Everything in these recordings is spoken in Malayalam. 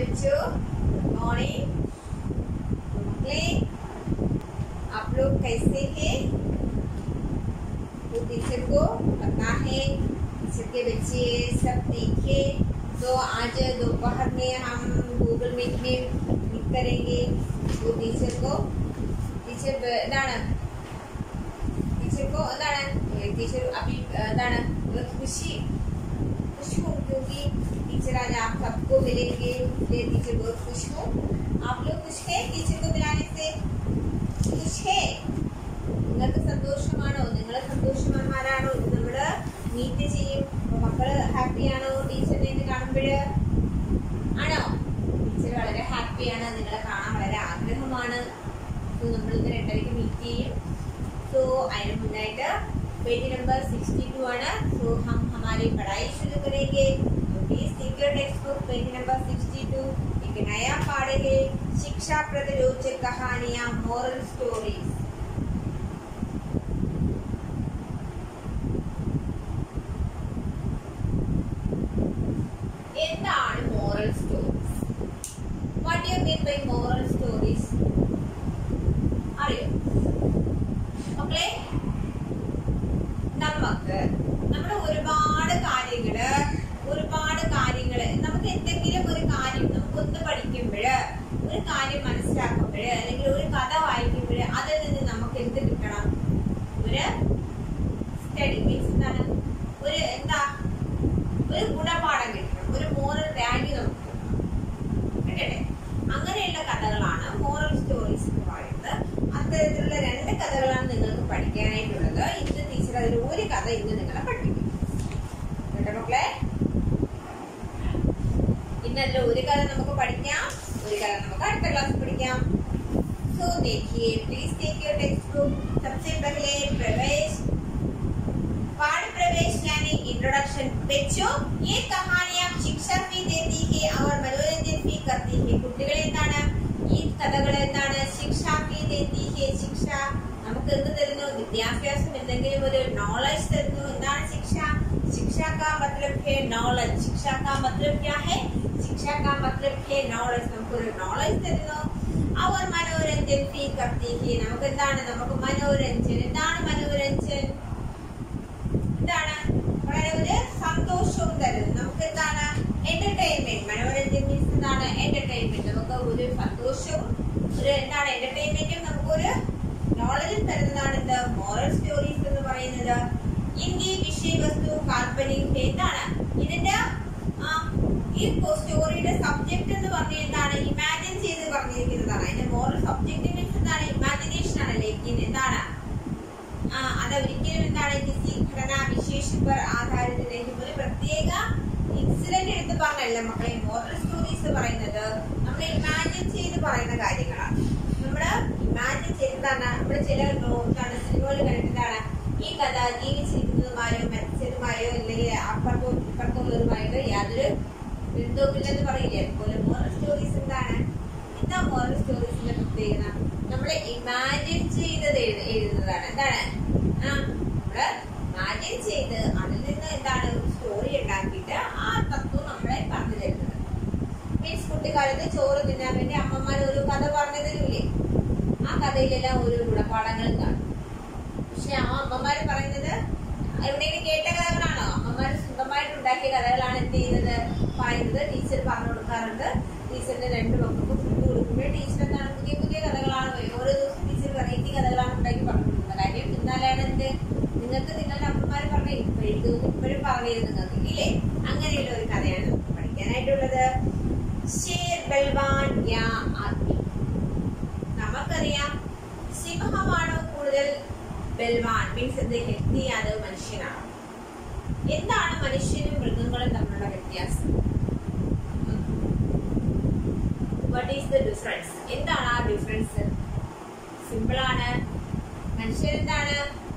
बच्चों, मॉर्निंग। आप लोग कैसे हैं? तो टीचर को पता है, टीचर के बच्चे सब देखे। तो आज दोपहर में हम गूगल मीट में मीट करेंगे। तो टीचर को अभी खुश हूँ क्योंकि टीचर आज आप सबको मिलेंगे, इसलिए टीचर बहुत खुश हूँ। आप लोग खुश है टीचर को मिलाने से? खुश है? നിങ്ങൾക്ക് സന്തോഷമാണോ? നിങ്ങൾ സന്തോഷവാന്മാരാണോ? നമ്മൾ മീറ്റ് ചെയ്യും. മക്കള് ഹാപ്പിയാണോ ടീച്ചറിനെ കാണുമ്പോൾ? ആണോ? ടീച്ചർ വളരെ ഹാപ്പിയാണ്, നിങ്ങളെ കാണാൻ വളരെ ആഗ്രഹമാണ്. നമ്മൾ ഇന്ന് 2:30 മീറ്റ് ചെയ്യും. सो അതിന് മുന്നായിട്ട് पेज नंबर 62 ആണ്. सो हम हमारी पढ़ाई शुरू करेंगे. Please take your textbook, page number 62. एक नया पाठ है, शिक्षाप्रद रोचक कहानियां, मोरल स्टोरीज. എന്താണ് moral stories? What do you mean by moral stories? അറിയോ മക്കളെ? നമ്മുടെ ഒരുപാട് കാര്യങ്ങള് നമുക്ക് എന്തെങ്കിലും ഒരു കാര്യം നമുക്കൊന്ന് പഠിക്കുമ്പോൾ, ഒരു കാര്യം മനസ്സിലാക്കുമ്പോൾ, അല്ലെങ്കിൽ ഒരു കഥ വായിക്കുമ്പോൾ അതിൽ നിന്ന് നമുക്ക് എന്ത് കിട്ടണം? ഒരു സ്റ്റഡി മീൻസ് എന്താണ്? ഒരു ഗുണപാഠം കിട്ടണം, ഒരു മോറൽ വാല്യൂ നമുക്ക് കിട്ടണം. അങ്ങനെയുള്ള കഥകളാണ് മോറൽ സ്റ്റോറീസ് എന്ന് പറയുന്നത്. അത്തരത്തിലുള്ള 2 കഥകളാണ് നിങ്ങൾക്ക് പഠിക്കാനായിട്ടുള്ളത്. ഇന്ന് ടീച്ചർ അതിൽ ഒരു കഥ ഇന്ന് നിങ്ങളെ പഠിപ്പിക്കും. കേട്ടോ മക്കളെ? ഇന്നല്ല ഒരു കഥ നമുക്ക് പഠിക്കാം, ഒരു കഥ നമുക്ക് അടുത്ത ക്ലാസ് പഠിക്കാം. सो देखिए, please take your textbook. सबसे पहले पाठ प्रवेश यानी इंट्रोडक्शन. बच्चों, ये कहानियां शिक्षा भी देती है और मनोरंजन भी करती है. കുട്ടികളെ എന്താണ് ഈ കഥകൾ എന്താണ്? ശിക്ഷ भी देती है. ശിക്ഷ നമുക്ക് എന്ത് തരുന്നു? വിദ്യാഭ്യാസം, എന്തെങ്കിലും ഒരു നോളജ് തരുന്നു. എന്താണ് ശിക്ഷ? शिक्षा का मतलब है नॉलेज. शिक्षा का मतलब क्या है? शिक्षा का मतलब है नॉलेज. നമുക്ക് ഒരു നോളജ് തരുന്നു. और मनोरंजन भी करती है. നമുക്ക് എന്താണ്? നമുക്ക് മനോരഞ്ജൻ. എന്താണ് മനോരഞ്ജൻ? എന്താണ്? വളരെ ഒരു സന്തോഷവും തരുന്നു. നമുക്ക് എന്താണ്? എന്റർടൈൻമെന്റ്. മനോരഞ്ജൻ മീൻസ് എന്താണ്? എന്റർടൈൻമെന്റ്. നമുക്ക് ഒരു സന്തോഷവും ഒരു എന്താണ് എന്റർടൈൻമെന്റും നമുക്കൊരു നോളജും തരുന്നതാണ് എന്ത്? മോറൽ സ്റ്റോറീസ് എന്ന് പറയുന്നത്. ഇൻഡി വിഷയവസ്തു കാൽപ്പനിക്. എന്താണ് ഇതിന്റെ ഈ സ്റ്റോറിയുടെ സബ്ജക്ട് എന്ന് പറഞ്ഞാൽ എന്താണ്? ഇമാജിൻ ചെയ്ത് പറഞ്ഞിരിക്കുന്നതാണ്. അതിന്റെ മോറൽ സബ്ജക്ട് മീൻസ് എന്താണ്? ഇമാജിനേഷൻ ആണ്. ലേക്കിൻ എന്താണ് അത് ഒരിക്കലും എന്താണ് കിസി ഘടന വിശേഷ पर आधारित नहीं. ഒരു പ്രത്യേക ഇൻസിഡന്റ് എടുത്ത് പറഞ്ഞല്ല മക്കളെ മോറൽ സ്റ്റോറീസ് പറയുന്നത്. നമ്മൾ ഇമാജിൻ ചെയ്ത് പറയുന്ന കാര്യങ്ങളാണ്. നമ്മള് ഇമാജിൻ ചെയ്തതാണ്. നമ്മുടെ ചില സിനിമകൾ കണ്ടിട്ടാണ് ഈ കഥ ജീവിച്ചിരിക്കുന്നതുമായോ മരിച്ചതുമായോ അല്ലെങ്കിൽ അപ്പുറത്തുള്ളതുമായിട്ട് യാതൊരു ബന്ധവുമില്ലെന്ന് പറയില്ലേ? അതുപോലെ മോറൽ സ്റ്റോറീസ് എന്താണ്? എന്താ മോറൽ സ്റ്റോറീസിന്റെ പ്രത്യേകത? നമ്മളെ ഇമാജിൻ ചെയ്തത് എഴുതുന്നതാണ്. എന്താണ്? നമ്മള് ഇമാജിൻ ചെയ്ത് അതിൽ നിന്ന് എന്താണ് ഒരു സ്റ്റോറി ഉണ്ടാക്കിയിട്ട് ആ തത്വം നമ്മളെ പറഞ്ഞു തരുന്നത്. മീൻസ് കുട്ടിക്കാലത്ത് ചോറ് തിന്നാൻ വേണ്ടി അമ്മമാർ ഒരു കഥ പറഞ്ഞു തരൂലേ? ആ കഥയിലെല്ലാം ഓരോ ഗുണപാഠങ്ങളും കാണും. പക്ഷെ ആ അമ്മമാര് പറയുന്നത് എവിടെയെങ്കിലും കേട്ട കഥകളാണോ? അമ്മമാര് സ്വന്തമായിട്ട് ഉണ്ടാക്കിയ കഥകളാണ് എന്ത് ചെയ്യുന്നത്? പറയുന്നത്. ടീച്ചർ പറഞ്ഞു കൊടുക്കാറുണ്ട്. ടീച്ചറിന്റെ 2 മക്കൾക്കും ഫുഡ് കൊടുക്കുമ്പോൾ ടീച്ചർ എന്താണ് പുതിയ പുതിയ കഥകളാണ് ഓരോ ദിവസം ടീച്ചർ വെറൈറ്റി കഥകളാണ് ഉണ്ടാക്കി പറഞ്ഞു കൊടുക്കുന്നത്. കാര്യം എന്നാലാണ് എന്ത് നിങ്ങൾക്ക് നിങ്ങളുടെ അമ്മമാര് പറഞ്ഞു ഇപ്പോഴും പറഞ്ഞു നിങ്ങൾക്ക് ഇല്ലേ? അങ്ങനെയുള്ള ഒരു കഥയാണ് നമുക്ക് പഠിക്കാനായിട്ടുള്ളത്. ഷേർ ബൽവാൻ യാ ആദ്മി. നമുക്കറിയാം സിംഹമാണോ കൂടുതൽ ബൽവാൻ മീൻസ് എന്ത്? ഹെൽത്തി അത് മനുഷ്യനാണ്. എന്താണ് മനുഷ്യനും മൃഗങ്ങളും തമ്മിലുള്ള വ്യത്യാസം? What is the difference? എന്താണ് ആ ഡിഫറൻസ്? സിമ്പിൾ ആണ്. മനുഷ്യൻ എന്താണ്?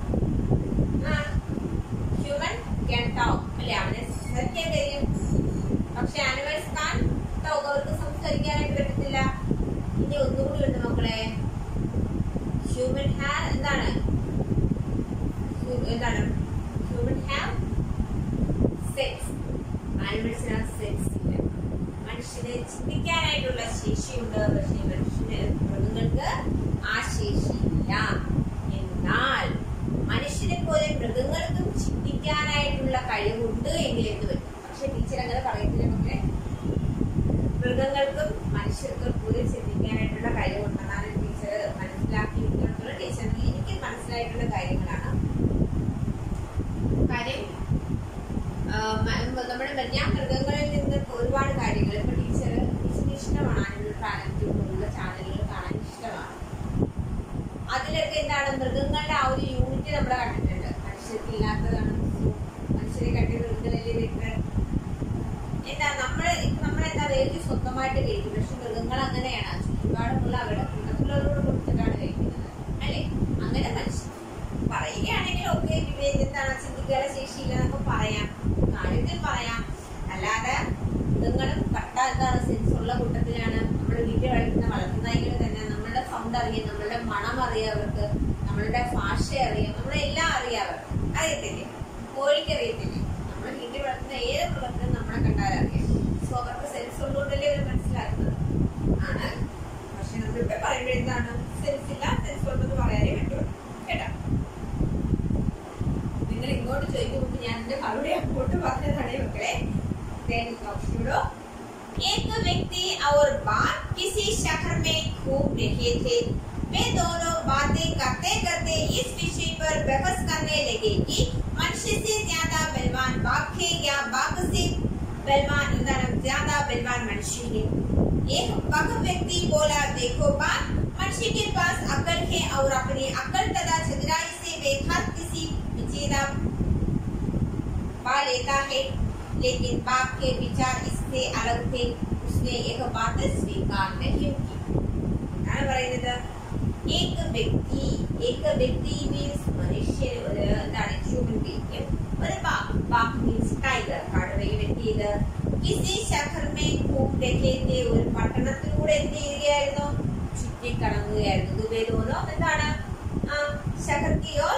ഹ്യൂമൻ ക്യാൻ ടോക്ക് അല്ലെ? അവനെ സംസാരിക്കാൻ കഴിയും. പക്ഷെ ആനിമൽസ് കാൻ ടോക്ക്. അവർക്ക് സംസാരിക്കാനായിട്ട് പറ്റത്തില്ല. ഇനി ഒന്നുകൂടി ഉണ്ട് മക്കളെ. ഹ്യൂമൻ ഹാവ് എന്താണ്? Human have sex. ആനിമൽസിന് സെക്സ് ഇല്ല. മനുഷ്യന് ചിന്തിക്കാനായിട്ടുള്ള ശേഷിയുണ്ട്. പക്ഷെ മൃഗങ്ങൾക്ക് ആ ശേഷിയില്ല. എന്നാൽ മനുഷ്യനെ പോലെ മൃഗങ്ങൾക്കും ചിന്തിക്കാനായിട്ടുള്ള കഴിവുണ്ട് എങ്കിൽ എന്ത് പറ്റും? പക്ഷെ ടീച്ചർ അങ്ങനെ പറയത്തില്ല മക്കളെ. മൃഗങ്ങൾക്കും മനുഷ്യർക്കും പോലും ചിന്തിക്കാനായിട്ടുള്ള കഴിവുണ്ടെന്നാണ് ടീച്ചർ മനസ്സിലാക്കിയിട്ടുള്ള ടീച്ചറിന് എനിക്ക് മനസ്സിലായിട്ടുള്ള കാര്യങ്ങളാണ്. കാര്യം ഞാൻ മൃഗങ്ങളിൽ നിന്ന് ഒരുപാട് കാര്യങ്ങൾ ഇപ്പൊ ടീച്ചറിന് ഇഷ്ടമാണ്. അതിനുള്ള ടാലന്റുള്ള ചാനലുകൾ കാണാൻ ഇഷ്ടമാണ്. അതിലൊക്കെ എന്താണ് മൃഗങ്ങളുടെ ആ ഒരു യൂണിറ്റ് നമ്മൾ കണ്ടിട്ടുണ്ട്. മനുഷ്യർക്ക് ഇല്ലാത്തതാണ്. മനുഷ്യരെ കണ്ടി മൃഗങ്ങളല്ലേ വീട്ടിൽ എന്താ നമ്മളെന്താ വേണ്ടി സ്വന്തമായിട്ട് കഴിക്കും. പക്ഷെ മൃഗങ്ങൾ അങ്ങനെയാണ്. ചുറ്റുപാടുമുള്ള അവരുടെ കൂട്ടത്തിലുള്ളവരോട് കൊടുത്തിട്ടാണ് കഴിക്കുന്നത് അല്ലെ? അങ്ങനെ മനുഷ്യൻ പറയുകയാണെങ്കിൽ ഒക്കെ വിവേചനത്താണ്, ചിന്തിക്കാനുള്ള ശേഷിയില്ല എന്നൊക്കെ പറയാം, കാര്യത്തിൽ പറയാം. അല്ലാതെ മൃഗങ്ങളും കട്ട എന്താണ് സെൻസുള്ള കൂട്ടത്തിലാണ്. നമ്മുടെ വീട്ടിൽ വളർത്തുന്ന നായ്കൾ തന്നെ നമ്മളുടെ സൗണ്ട് അറിയാം, നമ്മളുടെ മണം അറിയാം അവർക്ക്, നമ്മളുടെ ഭാഷ അറിയാം, നമ്മളെല്ലാം അറിയാം അവർക്ക്. അറിയത്തില്ലേ? കോഴിക്ക് അറിയത്തില്ലേ? നമ്മുടെ വീട്ടിൽ വളർത്തുന്ന ഏത് മൃഗത്തിനും നമ്മളെ കണ്ടാലറിയാം. സോ അവർക്ക് സെൻസ് ഉള്ളതുകൊണ്ടല്ലേ അവർ മനസ്സിലാക്കുന്നത് ആണ്. പക്ഷെ നമ്മളിവിടെ പറയുമ്പോൾ എന്താണ് സെൻസ് ഇല്ല, സെൻസ് ഉണ്ടെന്ന് പറയാനേ പറ്റുള്ളൂ കേട്ടോ. നിങ്ങൾ ഇങ്ങോട്ട് ചോദിക്കുമ്പോൾ ഞാൻ എന്റെ മറുപടി അങ്ങോട്ട് പറഞ്ഞതാണ് മക്കളെ. एक व्यक्ति और बाघ किसी शहर में घूम रहे थे। वे दोनों बातें करते करते इस विषय पर बहस करने लगे कि मनुष्य से ज्यादा बलवान बाघ है या बाघ से ज्यादा बलवान मनुष्य है। एक बाघ व्यक्ति बोला, देखो बाघ, मनुष्य के पास अक्ल है और अपनी अक्ल तथा चतुराई से वे हर किसी विजेता पा लेता है, लेकिन बाप के विचार इससे अलग थे। उसने एक बात स्वीकार नहीं की. एक व्यक्ति मीन्स मनुष्य ह्यूमन बीइंग. और बाप मीन्स टाइगर. കടുവയെ വെട്ടിയത് किसी शहर में घूम रहे थे. ഒരു പട്ടണത്തിലൂടെ എന്ത് ചെയ്യുകയായിരുന്നു? ചുറ്റിക്കറങ്ങുകയായിരുന്നു. ദുബൈ दोनों എന്താണ് शहर की ओर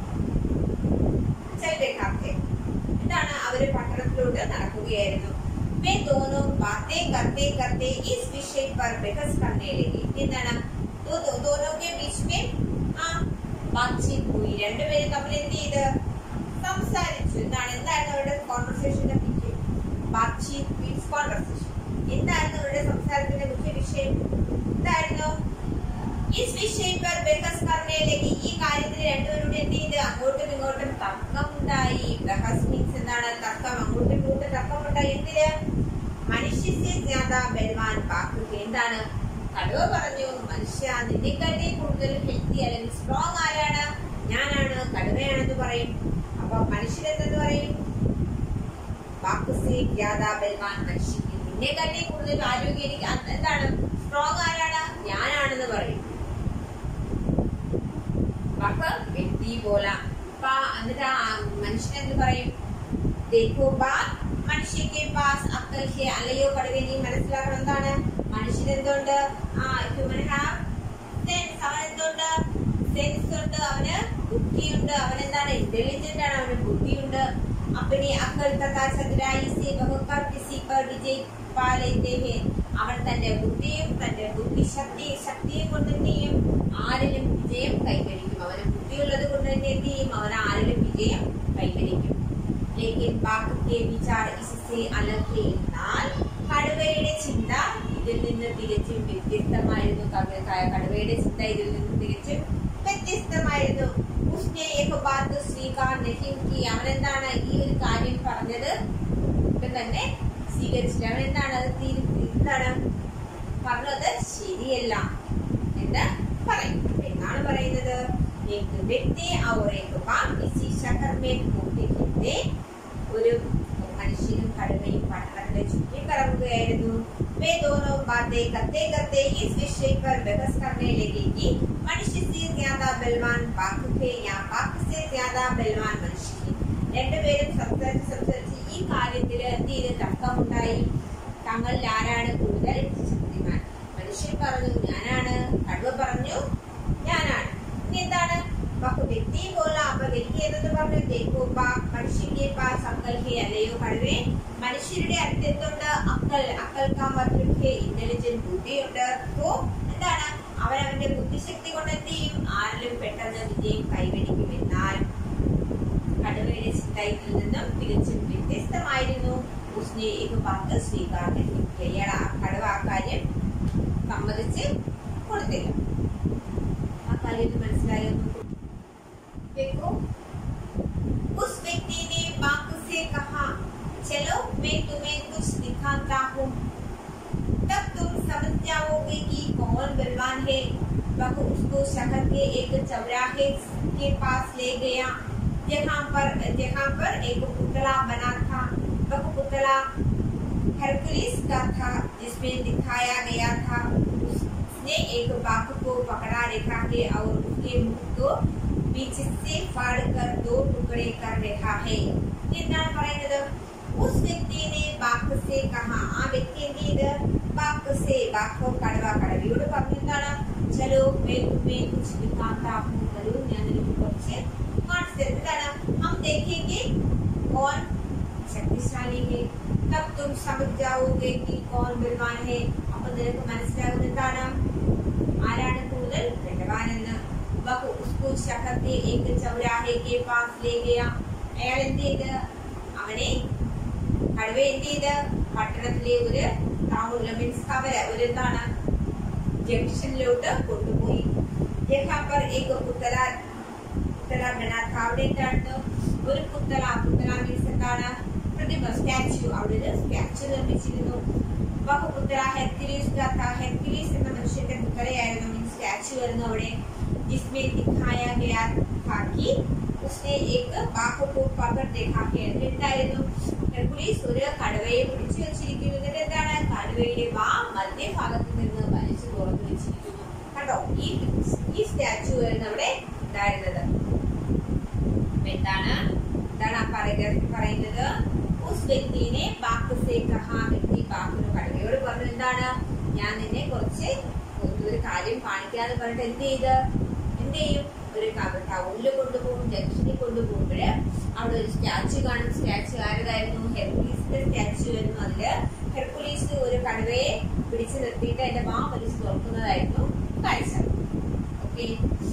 चल रहे थे. എന്താണ് അവര് പട്ടണത്തിലൂടെ നടക്കുകയായിരുന്നു. वे दोनों बातें करते करते इस विषय पर बहस करने लगे. എന്താണ് दोनों के बीच में बातचीत हुई. രണ്ടുപേരും തമ്മിൽ എന്ത് ചെയ്ത് സംസാരിച്ചു. എന്തായിരുന്നു അവരുടെ കോൺവെർസേഷന്റെ മുഖ്യ ബാത്ചീത് മീൻസ് കോൺവെർസേഷൻ. എന്തായിരുന്നു അവരുടെ സംസാരത്തിന്റെ മുഖ്യ വിഷയം? എന്തായിരുന്നു? इस विषय पर बहस करने लगी. ഈ കാര്യത്തിൽ രണ്ടുപേരുടെ എന്ത് ചെയ്ത് അങ്ങോട്ടും ഇങ്ങോട്ടും തർക്കമുണ്ടായി. ബഹസ് മീൻസ് എന്താണ്? തർക്കം. അങ്ങോട്ടും ഇങ്ങോട്ടും തർക്കമുണ്ടായി. എന്തിന്? മനുഷ്യത്തെ ജ്യാദാ ബൽവാൻ ബാഘ്. എന്താണ്? കടുവ പറഞ്ഞു, മനുഷ്യ നിന്നെക്കാട്ടി കൂടുതൽ ഹെൽത്തി അല്ലെങ്കിൽ സ്ട്രോങ് ആരാണ്? ഞാനാണ്, കടുവയാണെന്ന് പറയും. അപ്പൊ മനുഷ്യരെന്തെന്ന് പറയും? ബാഘ് സേ ജ്യാദാ ബൽവാൻ മനുഷ്യ. നിന്നെക്കാട്ടി കൂടുതൽ ആരോഗ്യം എനിക്ക് എന്താണ്? സ്ട്രോങ് ആരാണ്? ഞാനാണെന്ന് പറയും. വ്യക്തി പോല എന്നിട്ട് മനുഷ്യനെന്ത് പറയും? देखो बात मनुष्य के पास अक्ल है. അല്ലയോ കടുവേ, നീ മനസ്സിലാക്കണം എന്താണ്? മനുഷ്യന് എന്തുണ്ട്? Human have sense. അവൻ എന്തുണ്ട്? സെൻസ് ഉണ്ട്, അവന് ബുദ്ധിയുണ്ട്. അവൻ എന്താണ്? ഇന്റലിജന്റ് ആണ്, അവന് ബുദ്ധിയുണ്ട്. अपनी अक्ल तथा चतुराई से बहुकर किसी पर विजय पा लेते हैं. അവൻ തന്റെ ബുദ്ധിയും തന്റെ ശക്തിയെ കൊണ്ട് എന്ത് ചെയ്യും? ആരിലും വിജയം കൈവരിക്കും. അവന് ബുദ്ധിയുള്ളത് കൊണ്ട് തന്നെ എന്ത് ചെയ്യും? അവൻ ആരിലും വിജയം കൈവരിക്കും. लेकिन बाघ के विचार इससे अलग थे. എന്നാൽ കടുവയുടെ ചിന്ത ഇതിൽ നിന്ന് തികച്ചും വ്യത്യസ്തമായിരുന്നു. കടുവയുടെ ചിന്ത ഇതിൽ നിന്ന് തികച്ചും വ്യത്യസ്തമായിരുന്നു. उसने एक बात स्वीकार नहीं की. അവൻ എന്താണ് ഈ ഒരു കാര്യം പറഞ്ഞത് തന്നെ സ്വീകരിച്ചില്ല. അവൻ എന്താണ് പറഞ്ഞത്? ശരിയല്ല എന്ന് പറയും എന്നാണ് പറയുന്നത്. एक व्यक्ति और एक बाघ इसी शहर में घूमते घूमते. ഒരു മനുഷ്യനും കടുവയും പട്ടണത്തെ ചുറ്റിക്കറങ്ങുകയായിരുന്നു. वे दोनों बातें करते करते इस विषय पर बहस करने लगे कि मनुष्य से ज्यादा बलवान बाघ है या बाघ से ज्यादा बलवान मनुष्य है. രണ്ടുപേരും സംസാരിച്ച് ഈ കാര്യത്തിൽ എന്ത് ചെയ്ത് തർക്കമുണ്ടായി. തങ്ങളിൽ ആരാണ് കൂടുതൽ ശക്തിമാൻ? മനുഷ്യൻ പറഞ്ഞു ഞാനാണ്, കടുവ പറഞ്ഞു ഞാനാണ്. ഇനി എന്താണ്? വ്യക്തി പോല. അപ്പൊ വ്യക്തി എന്നത് പറഞ്ഞു, देखो बाघ मनुष्य के पास अक्ल है. അല്ലയോ കടുവേ, മനുഷ്യരുടെ അത്യന്തമുണ്ട് അക്കൽ, അക്കൽക്കാ മധുരക്ക് ഇന്റലിജന്റ് ബുദ്ധിയുണ്ട്. അപ്പോ എന്താണ്, അവനവന്റെ ബുദ്ധിശക്തി കൊണ്ട് എന്ത് ചെയ്യും, ആരിലും പെട്ടെന്ന് വിജയം കൈവരിക്കും. എന്നാൽ കടുവയുടെ ചിന്ത ഇതിൽ നിന്നും തികച്ചും വ്യത്യസ്തമായിരുന്നു. ഉസ്നെ ഏക ബാത്ത് സ്വീകാർ നഹീ കിയ. കടുവ ആ കാര്യം സമ്മതിച്ച് കൊടുത്തില്ല. ആ കാര്യം മനസ്സിലായോ? देखो, उस व्यक्ति ने बाघ से कहा, चलो मैं तुम्हें कुछ दिखाता हूँ, तब तुम समझ जाओगे कि कौन बलवान है। वह उसको शहर के एक चौराहे के पास ले गया, जहाँ पर एक पुतला बना था। वह पुतला हरकुलिस का था, जिसमें दिखाया गया था उसने एक बाघ को पकड़ा रखा है और उसके मुख को बीच से फाड़ कर 2 टुकड़े कर रहा है। എന്താണ് പറയുന്നത്? ഉസ് വ്യക്തിനെ ബാഘ് സേ കഹാ, ആ വ്യക്തി എന്ത് ചെയ്ത്, ബാഘ് സേ, ബാഘോ കടുവ, കടുവയോട് പറഞ്ഞു എന്താണ്, ചലോ मैं तुम्हें कुछ दिखाता हूँ, വരൂ ഞാൻ നിനക്ക് കുറച്ച് കാണിച്ചു തരാം. എന്താണ്, हम देखेंगे कौन शक्तिशाली है, तब तुम समझ जाओगे कि कौन बलवान है. അപ്പോൾ നിനക്ക് മനസ്സിലാകും എന്താണ്, ആരാണ് കൂടുതൽ ബലവാനെന്ന്. वह उसको शहर के एक चौराहे के पास ले गया. അയാൾ എന്ത് ചെയ്ത്, അവനെ കടുവ എന്ത് ചെയ്ത്, പട്ടണത്തിലെ ഒരു ടൗണില്, മീൻസ് കവല, ഒരു എന്താണ് ജംഗ്ഷനിലോട്ട് കൊണ്ടുപോയി. यहाँ पर एक पुतला बना था. അവിടെ എന്താണ്, ഒരു പുത്തല മീൻസ് എന്താണ്, പ്രതിമ, സ്റ്റാച്ചു, അവിടെ ഒരു സ്റ്റാച്ചു നിർമ്മിച്ചിരുന്നു. वह पुतला हेरक्युलिस का था. हेरक्युलिस എന്ന മനുഷ്യന്റെ പുത്തലയായിരുന്നു, മീൻസ് സ്റ്റാച്ചു ആയിരുന്നു അവിടെ. जिसमें दिखाया गया था कि उसने एक बाघ को पकड़ देखा है. എന്തായിരുന്നു, ഹെർക്കുലീസ് ഒരു കടുവയെ പിടിച്ചു വെച്ചിരിക്കുന്നു. എന്നിട്ട് എന്താണ്, കടുവയുടെ വാ മധ്യഭാഗത്ത് നിന്ന് വലിച്ചു തുറന്നു വെച്ചിരിക്കുന്നു. കണ്ടോ, ഈ സ്റ്റാച്ചു ആയിരുന്നു അവിടെ ഉണ്ടായിരുന്നത്. എന്താണ് പറയുന്നത്, ഉസ് വ്യക്തിനെ ബാഘ് സേ കഹാ, വ്യക്തി ബാഘിനു, കടുവയോട് പറഞ്ഞു എന്താണ്, ഞാൻ നിന്നെ കുറച്ച് ഒരു കാര്യം കാണിക്കാന്ന് പറഞ്ഞിട്ട് എന്ത് ചെയ്യും, ഒരു ടൗണിൽ കൊണ്ടുപോകും, ജംഗ്ഷനിൽ കൊണ്ടുപോകുമ്പോഴ് അവിടെ ഒരു സ്റ്റാച്ചു കാണും. സ്റ്റാച്ചു ആരതായിരുന്നു, ഹെർക്കുലീസിന്റെ സ്റ്റാച്ചു ആയിരുന്നു. അതില് ഹെർക്കുലീസ് ഒരു കടുവയെ പിടിച്ചു നിർത്തിയിട്ട് അതിന്റെ വാ വലിച്ചു തുറക്കുന്നതായിരുന്നു കാഴ്ച. ഓക്കെ,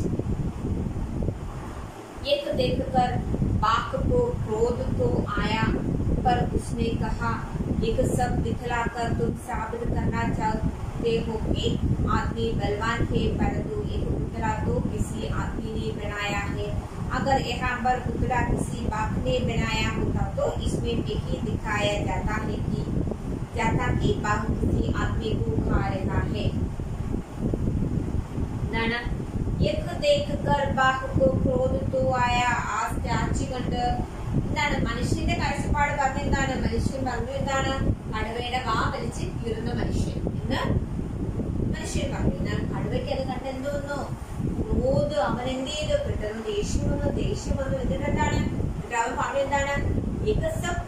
एक देखकर बाघ को क्रोध तो आया, पर उसने कहा, एक सब दिखलाकर तुम साबित करना चाहते हो कि आदमी बलवान है, परंतु एक पुतला तो किसी आदमी ने बनाया है. अगर यहाँ पर पुतला किसी बाघ ने बनाया होता तो इसमें यही दिखाया जाता कि बाघ किसी आदमी को खा रहा है. नाना एक देखकर बाघ को क्रोध तो आया. ആ സ്റ്റാച്ചു കണ്ട് എന്താണ്, മനുഷ്യന്റെ കാഴ്ചപ്പാട് പറഞ്ഞ എന്താണ്, മനുഷ്യൻ പറഞ്ഞു എന്താണ്, കടുവയുടെ വാ വലിച്ച് കീറുന്ന മനുഷ്യൻ എന്ന് മനുഷ്യൻ പറഞ്ഞു. എന്നാൽ കടുവയ്ക്ക് അത് കണ്ട് എന്തോന്നു, ക്രോധ്, അവൻ എന്ത് ചെയ്തു, പെട്ടെന്ന് ദേഷ്യം വന്നു. എന്നിട്ട് എന്താണ്, അവൻ പറഞ്ഞു എന്താണ്, ഇത്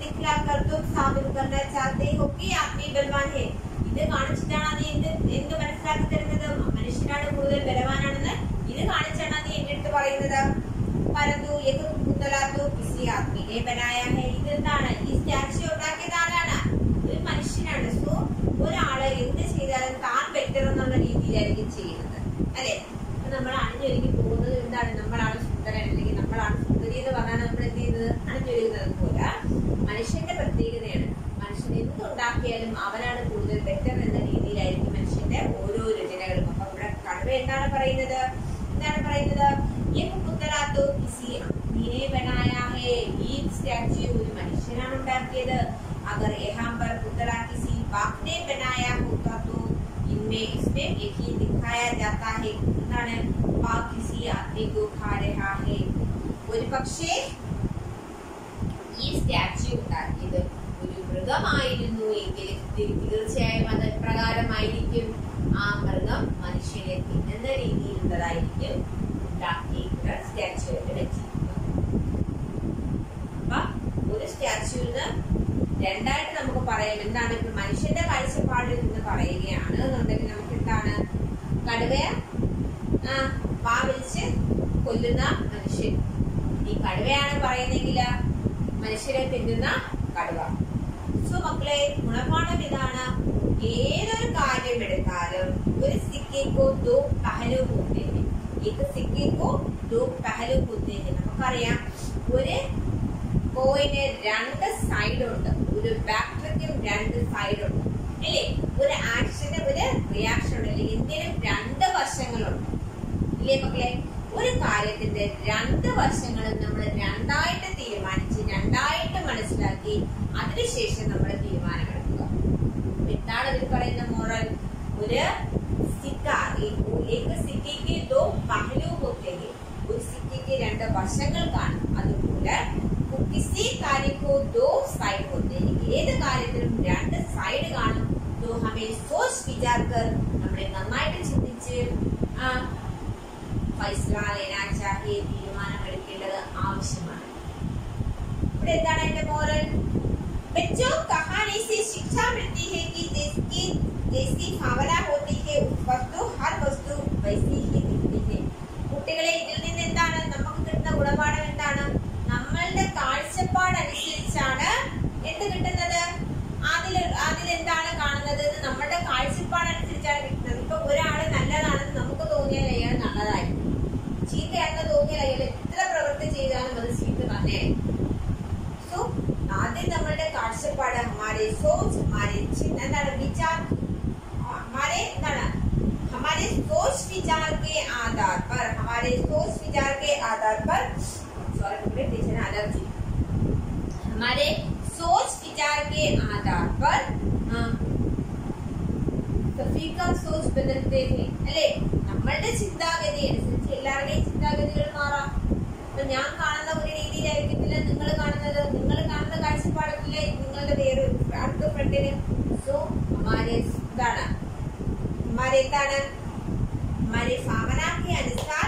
കാണിച്ചിട്ടാണ് നീ എന്ത് മനസ്സിലാക്കി തരുന്നത്, മനുഷ്യനാണ് കൂടുതൽ ബലവാനാണെന്ന് ഇത് കാണിച്ചാണ് നീ എന്റെ അടുത്ത് പറയുന്നത്. പരന്തു ആത്മീയെ ബനായ ഹെ, ഇതെന്താണ്, ഈ സ്റ്റാച്ചു ഉണ്ടാക്കിയത് ആരാണ്, ഒരു മനുഷ്യനാണ്. സോ ഒരാള് എന്ത് ചെയ്താലും താൻ ബെറ്റർ എന്നുള്ള രീതിയിലായിരിക്കും ചെയ്യുന്നത്, അല്ലെ. നമ്മൾ അണിഞ്ഞൊരുക്കി പോകുന്നത് എന്താണ്, നമ്മളാണ് സുന്ദരൻ അല്ലെങ്കിൽ നമ്മളാണ് സുന്ദരി എന്ന് പറഞ്ഞാൽ നമ്മൾ എന്ത് ചെയ്യുന്നത്, അണിഞ്ഞൊരുക്കുന്നത് പോലെ മനുഷ്യന്റെ പ്രത്യേകതയാണ്. മനുഷ്യൻ എന്തുണ്ടാക്കിയാലും അവനാണ് കൂടുതൽ ബെറ്റർ എന്ന രീതിയിലായിരിക്കും മനുഷ്യന്റെ ഓരോ രചനകളും. അപ്പൊ ഇവിടെ കടുവ എന്താണ് പറയുന്നത്, ഈ സ്റ്റാച്യു ഒരു മനുഷ്യനാണ് ഉണ്ടാക്കിയത്. अगर यहाँ पर पुतला किसी बाघ ने बनाया होता तो इसमें यही दिखाया जाता है बाघ किसी आदमी को खा रहा है. ഒരു പക്ഷേ ഈ സ്റ്റാച്യു ഉണ്ടാക്കിയത് ഒരു മൃഗമായിരുന്നു എങ്കിൽ തീർച്ചയായും അത് പ്രകാരമായിരിക്കും ആ മൃഗം മനുഷ്യനെ തിന്നുന്ന രീതിയിലുള്ളതായിരിക്കും ഉണ്ടാക്കിയിട്ടുള്ള സ്റ്റാച്യുവിന്റെ വെച്ചിരിക്കുന്നത്. അപ്പൊ ഒരു സ്റ്റാച്യുവിന് രണ്ടായിട്ട് നമുക്ക് പറയാം. എന്താണ്, ഇപ്പൊ മനുഷ്യന്റെ കാഴ്ചപ്പാടിൽ നിന്ന് പറയുകയാണ് എന്നുണ്ടെങ്കിൽ നമുക്ക് എന്താണ്, കടുവയെ വാ വിളിച്ച് കൊല്ലുന്ന മനുഷ്യൻ. ഈ കടുവയാണ് പറയുന്നെങ്കിൽ മനുഷ്യരെ തിന്നുന്ന കടുവ. സോ മക്കളെ ഗുണപാഠം ഇതാണ്. ഏതൊരു കാര്യം എടുത്താലും ഒരു സിക്കയ്ക്കോ ദോ പഹലു ഹോത്തെ ഹെ. एक सिक्के को दो पहलू होते हैं. നമുക്കറിയാം ഒരു കോയിന് രണ്ട് സൈഡ് ഉണ്ട്, ഒരു ബാക്ടറിക്കും രണ്ട് സൈഡ് ഉണ്ട് അല്ലേ? ഒരു ആക്ഷന് ഒരു റിയാക്ഷൻ ഉണ്ട്, എന്തിനും രണ്ട് വശങ്ങളുണ്ട് ഇല്ലേ മക്കളെ? ഒരു കാര്യത്തിന്റെ രണ്ട് വശങ്ങളും നമ്മൾ രണ്ടായിട്ട് തീരുമാനിച്ച് രണ്ടായിട്ട് മനസ്സിലാക്കി അതിനുശേഷം നമ്മൾ തീരുമാനമെടുക്കുക. എന്താണ് ഇതിൽ പറയുന്ന മോറൽ? ഒരു एक सिक्के के दो पहलू होते हैं. ഒരു സിക്കയ്ക്ക് രണ്ട് വശങ്ങൾ കാണും. അതുപോലെ किसी कार्य को दो साइड होते हैं. ഏത് കാര്യത്തിലും രണ്ട് സൈഡ് കാണും. तो हमें सोच विचार कर നമ്മളെ നന്നായിട്ട് ചിന്തിച്ച് ഫൈസല लेना चाहिए. തീരുമാനമെടുക്കേണ്ടത് ആവശ്യമാണ്. ഇവിടെ എന്താണ് അതിന്റെ മോറൽ? बच्चों कहानी से शिक्षा मिलती है कि जैसी भावना होती है उस वस्तु हर वस्तु वैसी ही दिखती है. കുട്ടികളെ ഇതിൽ നിന്ന് എന്താണ് നമുക്ക് കിട്ടുന്ന ഗുണപാഠം? എന്താണ്? നമ്മളുടെ കാഴ്ചപ്പാടനുസരിച്ചാണ് എന്ത് കിട്ടുന്നത്? അതിലെന്താണ് കാണുന്നത്? നമ്മുടെ കാഴ്ചപ്പാടനുസരിച്ചാണ് കിട്ടുന്നത്. ഇപ്പൊ ഒരാള് നല്ലതാണെന്ന് നമുക്ക് തോന്നിയാൽ അയാൾ നല്ലതായിരിക്കും, ചീത്തയാണെന്ന് തോന്നിയാൽ അയാൾ എത്ര പ്രവൃത്തി ചെയ്താലും അത് ചീത്ത തന്നെയായിരിക്കും. സോ ആദ്യം നമ്മളുടെ കാഴ്ചപ്പാട്, ഹമാരെ സോച്ച്, ഹമാരെ ചിന്ത, എന്താണ് വിചാർ, हमारे हमारे सोच विचार के आधार पर, हमारे सोच विचार के आधार पर, सॉरी टीचर अलग जी, हमारे सोच विचार के आधार पर सभी का सोच बदलते हैं अല്ലേ? നമ്മളുടെ ചിന്താഗതി അനുസരിച്ച് എല്ലാവരുടെയും ചിന്താഗതികൾ മാറാം. അപ്പൊ ഞാൻ കാണുന്ന ഒരു രീതിയിലായിരിക്കത്തില്ല നിങ്ങൾ കാണുന്നത്, നിങ്ങൾ കാണുന്ന കാഴ്ചപ്പാടത്തില്ല നിങ്ങളുടെ വേറെ അടുത്ത ഫ്രണ്ടിന്. സോ हमारे എന്താണ് हमारे हमारे भावना के अनुसार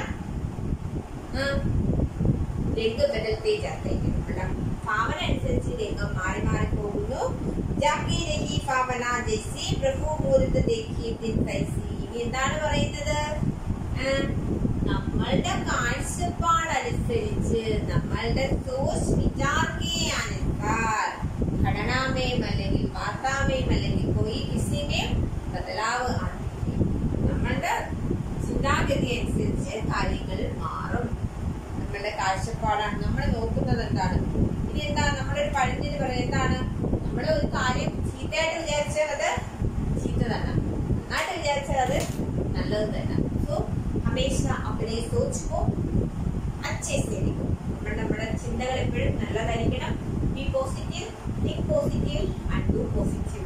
लिंग बदलते जाते हैं. भावना അനുസരിച്ച് ലിംഗം മാറി മാറി പോകുന്നു. जाके रही भावना जैसी प्रभु मूर्त देखी दिन तैसी. ഇനി എന്താണ് പറയുന്നത്? നമ്മളുടെ കാഴ്ചപ്പാടനുസരിച്ച്, നമ്മളുടെ സോച്ച് വിചാർ के अनुसार घटना में അല്ലെങ്കിൽ वार्ता में അല്ലെങ്കിൽ कोई किसी में बदलाव आते. നമ്മളുടെ ചിന്താഗതി അനുസരിച്ച് കാര്യങ്ങൾ മാറും. നമ്മളുടെ കാഴ്ചപ്പാടാണ് നമ്മൾ നോക്കുന്നത്. എന്താണ് ഇനി എന്താണ് നമ്മളൊരു പഴഞ്ചൊല്ല് പറയാം, എന്താണ് നമ്മൾ ഒരു കാര്യം ചീത്തയായിട്ട് വിചാരിച്ചാൽ അത് ചീത്ത തന്നെ, നന്നായിട്ട് വിചാരിച്ചാൽ അത് നല്ലത് തന്നെ. സോ ഹമേഷ अपने सोच को अच्छे से लिखो. നമ്മുടെ ചിന്തകൾ എപ്പോഴും നല്ലതായിരിക്കണം. Be positive, think positive and do positive.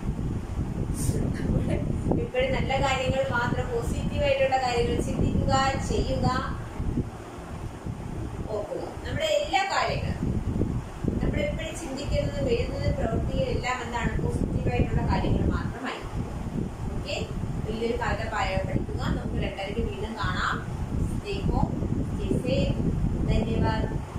എപ്പോഴും നല്ല കാര്യങ്ങൾ മാത്രം, പോസിറ്റീവായിട്ടുള്ള കാര്യങ്ങൾ ചിന്തിക്കുക, ചെയ്യുക, ഓർക്കുക. നമ്മുടെ എല്ലാ കാര്യങ്ങളും നമ്മൾ എപ്പോഴും ചിന്തിക്കുന്നതും എഴുതുന്നതും പ്രവൃത്തിയും എല്ലാം എന്താണ്? പോസിറ്റീവായിട്ടുള്ള കാര്യങ്ങൾ മാത്രമായിരിക്കും. ഓക്കെ, വലിയൊരു കഥ പഠിക്കുക. നമുക്ക് 2:30 വീണ്ടും കാണാം. ധന്യവാദം.